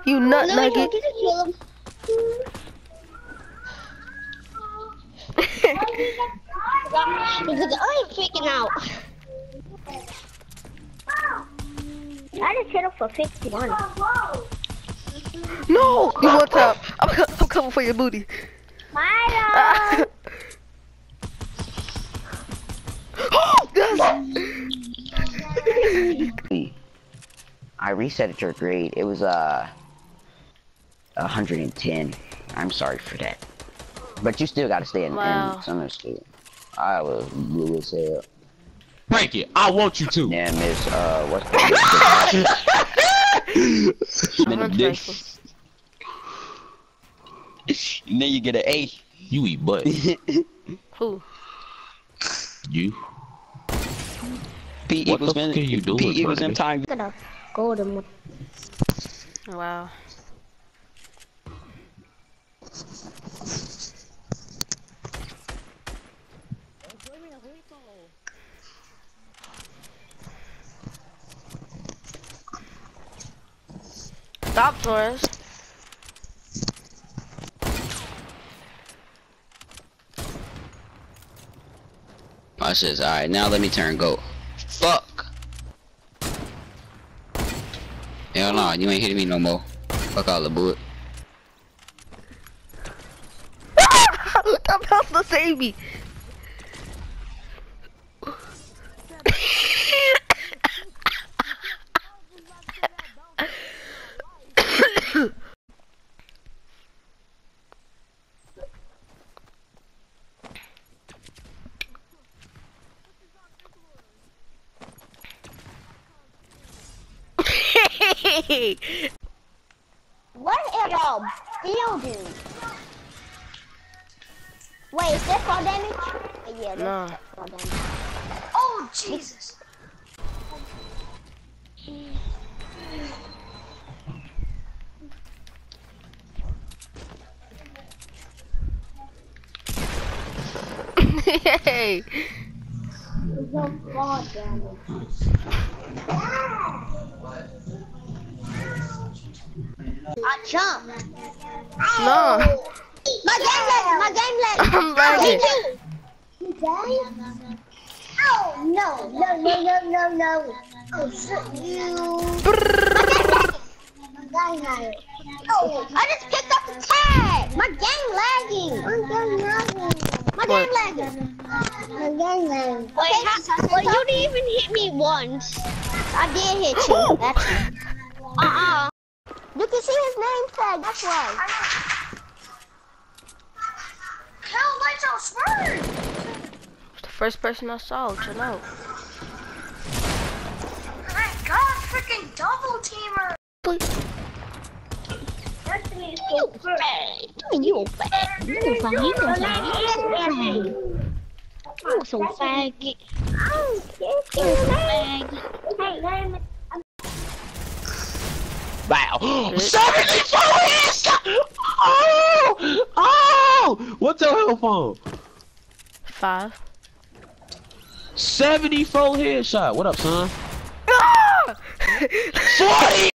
You nut nugget. Did you kill him? Because I ain't freaking out. I just hit him for 51. No, you one time. I'm coming for your booty. Milo! Oh, yes. I reset at your grade. It was 110. I'm sorry for that. But you still gotta stay in summer school. I was blue as hell. Break it. I want you to. Yeah, Miss, what's the and then you get an A. You eat butt. Who? You. P What the fuck are you doing? P equals M times. Gonna go to Wow. Stop, Torres. I says, alright, now let me turn go. Fuck. Hell no, you ain't hitting me no more. Fuck all the bullet. That about to save me. What in a building? Wait, is that fall damage? Yeah, that's fall damage. Oh, Jesus! Hey. There's no fall damage. I jumped. No. My game lag. My game lag. I'm lagging. You died? Oh no! Oh shit you! My game lagging. Oh, I just picked up the tag. My game lagging. My game lagging. Wait, well, you didn't even hit me once. I did hit you. That's it. You can see his name tag, that's why. Hell, lights out swerve! The first person I saw, chill out. My God, freaking double teamer! You bad. You so faggot. Wow. 74 hits! Oh! What's your health on? 5. 74 headshot. What up, son? 40!